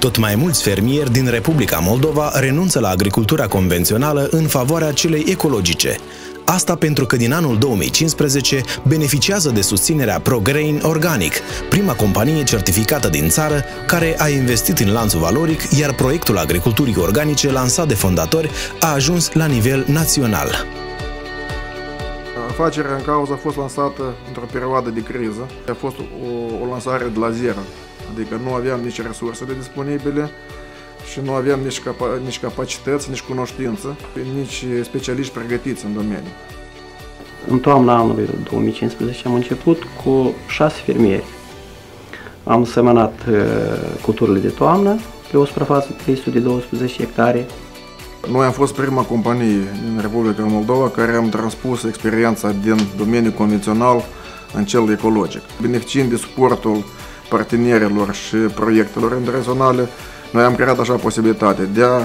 Tot mai mulți fermieri din Republica Moldova renunță la agricultura convențională în favoarea celei ecologice. Asta pentru că din anul 2015 beneficiază de susținerea Prograin Organic, prima companie certificată din țară care a investit în lanțul valoric, iar proiectul agriculturii organice lansat de fondatori a ajuns la nivel național. Afacerea în cauză a fost lansată într-o perioadă de criză. A fost o lansare de la zero, adică nu aveam nici resursele disponibile și nu aveam nici capacități, nici cunoștință, nici specialiști pregătiți în domeniu. În toamna anului 2015 am început cu 6 fermieri. Am semănat culturile de toamnă pe o suprafață de 312 hectare. Noi am fost prima companie din Republica Moldova care am transpus experiența din domeniul convențional în cel ecologic. Beneficiind de suportul partenerilor și proiectelor internaționale, noi am creat așa posibilitate de a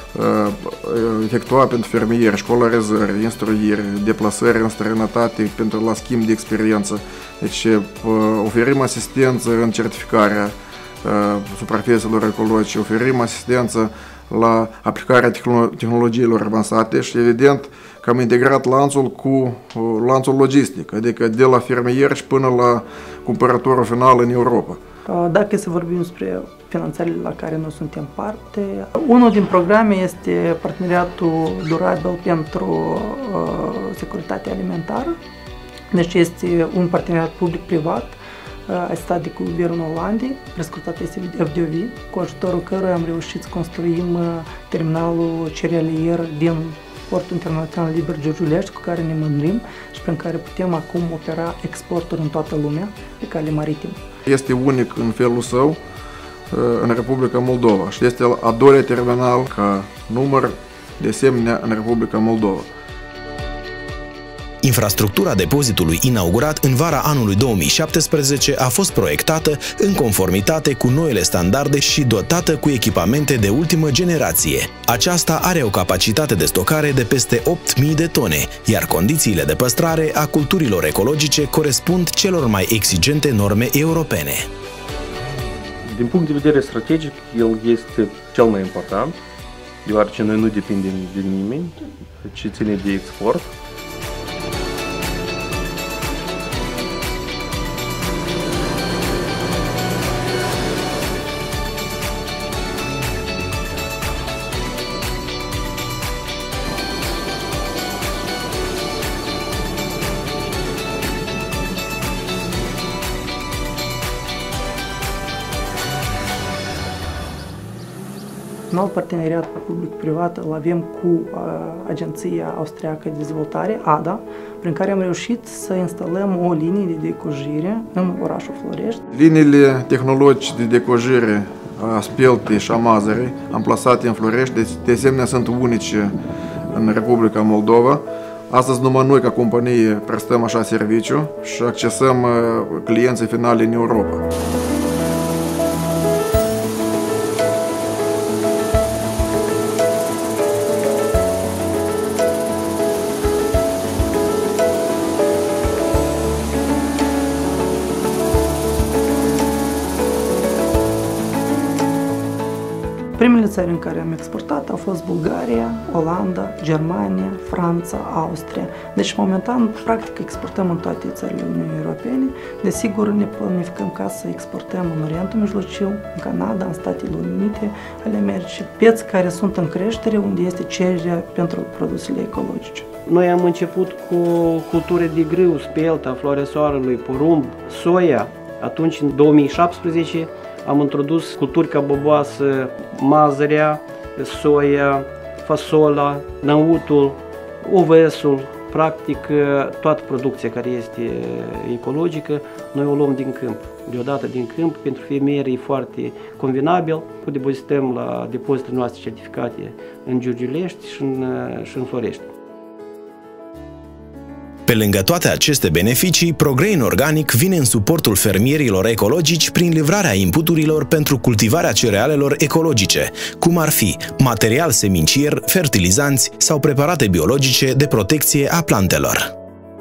efectua pentru fermieri școlarizări, instruiri, deplasări în străinătate pentru la schimb de experiență. Deci oferim asistență în certificarea suprafețelor ecologice, oferim asistență la aplicarea tehnologiilor avansate și evident că am integrat lanțul cu lanțul logistic, adică de la fermier și până la cumpărătorul final în Europa. Dacă să vorbim despre finanțările la care noi suntem parte, unul din programe este parteneriatul durabil pentru securitatea alimentară. Deci este un parteneriat public-privat asistat de Guvernul Olandei, prescurtat este FDOV, cu ajutorul căruia am reușit să construim terminalul cerealier din Portul Internațional Liber Giurgiulesti, cu care ne mândrim și prin care putem acum opera exporturi în toată lumea pe cale maritimă. Este unic în felul său în Republica Moldova și este a doilea terminal ca număr de asemenea în Republica Moldova. Infrastructura depozitului inaugurat în vara anului 2017 a fost proiectată în conformitate cu noile standarde și dotată cu echipamente de ultimă generație. Aceasta are o capacitate de stocare de peste 8.000 de tone, iar condițiile de păstrare a culturilor ecologice corespund celor mai exigente norme europene. Din punct de vedere strategic, el este cel mai important, deoarece noi nu depindem de nimeni, ci ține de export. Un alt parteneriat public-privat îl avem cu Agenția Austriacă de Dezvoltare, ADA, prin care am reușit să instalăm o linie de decojire în orașul Florești. Liniile tehnologice de decojire a speltei și a mazării amplasate în Florești, de asemenea sunt unice în Republica Moldova. Astăzi numai noi ca companie prestăm așa serviciu și accesăm clienții finali în Europa. Primele țări în care am exportat au fost Bulgaria, Olanda, Germania, Franța, Austria. Deci, momentan, practic, exportăm în toate țările Uniunii Europene. Desigur, ne planificăm ca să exportăm în Orientul Mijlociu, în Canada, în Statele Unite ale Americii, piețe care sunt în creștere, unde este cererea pentru produsele ecologice. Noi am început cu culturi de grâu, spelta, floarea soarelui, porumb, soia. Atunci, în 2017, am introdus culturi ca boboasă, mazărea, soia, fasola, năutul, ovesul, practic toată producția care este ecologică, noi o luăm din câmp. Deodată din câmp, pentru fermieri e foarte convenabil, depozităm la depozitele noastre certificate în Giurgiulesti și în Florești. Pe lângă toate aceste beneficii, Prograin Organic vine în suportul fermierilor ecologici prin livrarea inputurilor pentru cultivarea cerealelor ecologice, cum ar fi material semincier, fertilizanți sau preparate biologice de protecție a plantelor.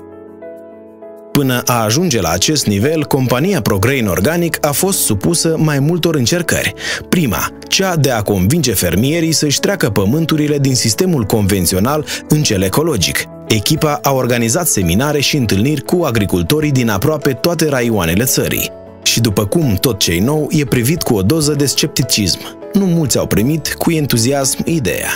Până a ajunge la acest nivel, compania Prograin Organic a fost supusă mai multor încercări. Prima, cea de a convinge fermierii să-și treacă pământurile din sistemul convențional în cel ecologic. Echipa a organizat seminare și întâlniri cu agricultorii din aproape toate raioanele țării. Și după cum tot ce-i nou e privit cu o doză de scepticism, nu mulți au primit cu entuziasm ideea.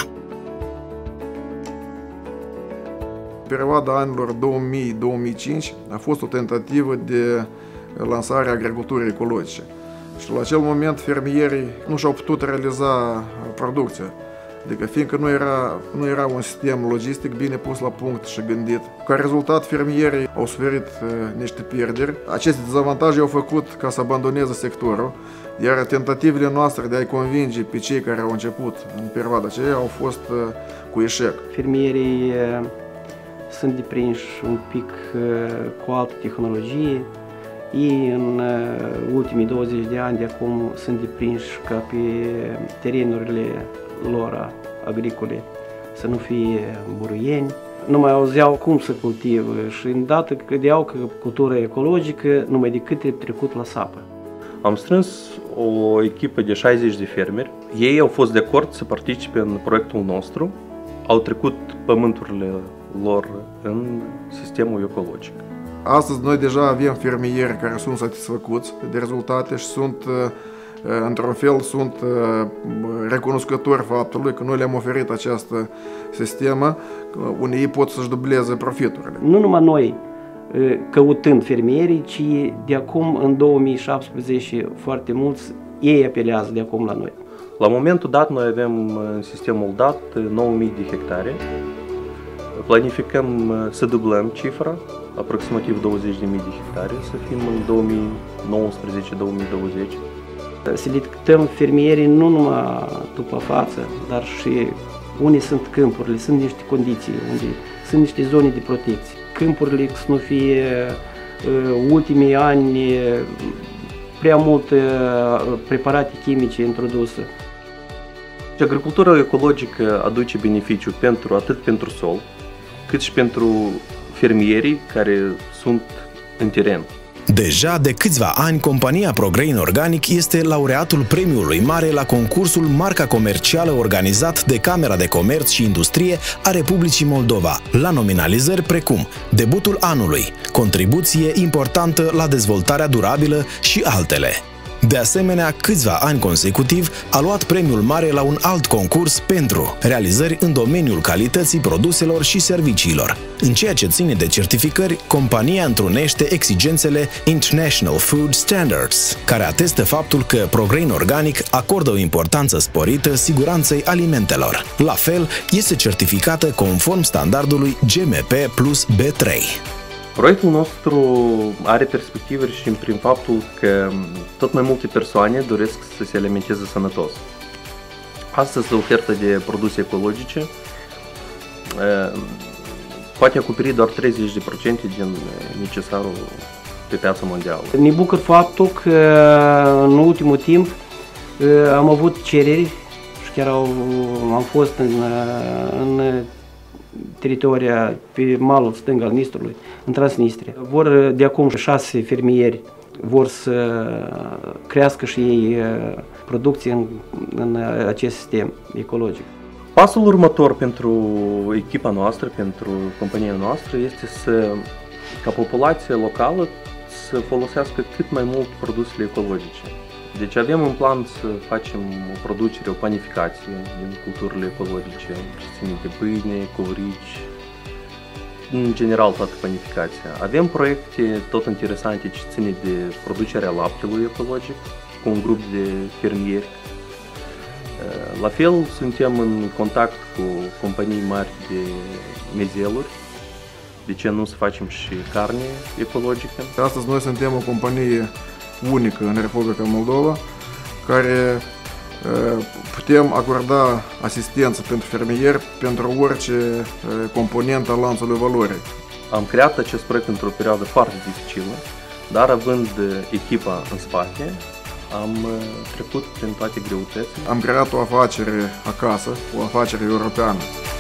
Perioada anilor 2000-2005 a fost o tentativă de lansare a agriculturii ecologice. Și la acel moment fermierii nu și-au putut realiza producția. Adică fiindcă nu era un sistem logistic bine pus la punct și gândit. Ca rezultat, fermierii au suferit niște pierderi. Aceste dezavantaje au făcut ca să abandoneze sectorul, iar tentativele noastre de a-i convinge pe cei care au început în perioada aceea au fost cu eșec. Fermierii sunt deprinși un pic cu altă tehnologie. Ei în ultimii 20 de ani de acum sunt deprinși ca pe terenurile lor agricole să nu fie buruieni. Nu mai auzeau cum să cultivă și îndată credeau că cultura ecologică numai decât trebuie trecut la sapă. Am strâns o echipă de 60 de fermeri. Ei au fost de acord să participe în proiectul nostru. Au trecut pământurile lor în sistemul ecologic. Astăzi noi deja avem fermieri care sunt satisfăcuți de rezultate și într-un fel sunt recunoscători faptului că noi le-am oferit această sistemă unde ei pot să-și dubleze profiturile. Nu numai noi căutând fermierii, ci de acum în 2017 foarte mulți ei apelează de acum la noi. La momentul dat noi avem în sistemul dat 9000 de hectare. Planificăm să dublăm cifra, aproximativ 20.000 de hectare, să fim în 2019-2020. Selectăm fermierii nu numai după față, dar și unde sunt câmpurile, sunt niște condiții, unde sunt niște zone de protecție. Câmpurile să nu fie ultimii ani prea multe preparate chimice introduse. Agricultura ecologică aduce beneficiu atât pentru sol, cât și pentru fermierii care sunt în teren. Deja de câțiva ani, compania Prograin Organic este laureatul premiului mare la concursul Marca Comercială organizat de Camera de Comerț și Industrie a Republicii Moldova, la nominalizări precum Debutul anului, Contribuție importantă la dezvoltarea durabilă și altele. De asemenea, câțiva ani consecutiv a luat premiul mare la un alt concurs pentru realizări în domeniul calității produselor și serviciilor. În ceea ce ține de certificări, compania întrunește exigențele International Food Standards, care atestă faptul că Prograin Organic acordă o importanță sporită siguranței alimentelor. La fel, este certificată conform standardului GMP plus B3. Proiectul nostru are perspective și prin faptul că tot mai multe persoane doresc să se alimenteze sănătos. Astăzi, oferta de produse ecologice poate acoperi doar 30% din necesarul pe piața mondială. Ne bucur faptul că în ultimul timp am avut cereri și chiar am fost în teritoria pe malul stâng al Nistrului, în Transnistria. De acum 6 fermieri vor să crească și ei producție în acest sistem ecologic. Pasul următor pentru echipa noastră, pentru compania noastră, este ca populația locală să folosească cât mai mult produsele ecologice. Deci avem în plan să facem o producere, o panificație din culturile ecologice, ce ține de pâine, covrici, în general toată panificația. Avem proiecte tot interesante ce ține de producerea laptelui ecologic cu un grup de fermieri. La fel, suntem în contact cu companii mari de mezeluri. De ce nu să facem și carne ecologică? Astăzi noi suntem o companie unică în Republica Moldova, care putem acorda asistență pentru fermieri pentru orice componentă a lanțului valorii. Am creat acest proiect într-o perioadă foarte dificilă, dar având echipa în spate, am trecut prin toate greutățile. Am creat o afacere acasă, o afacere europeană.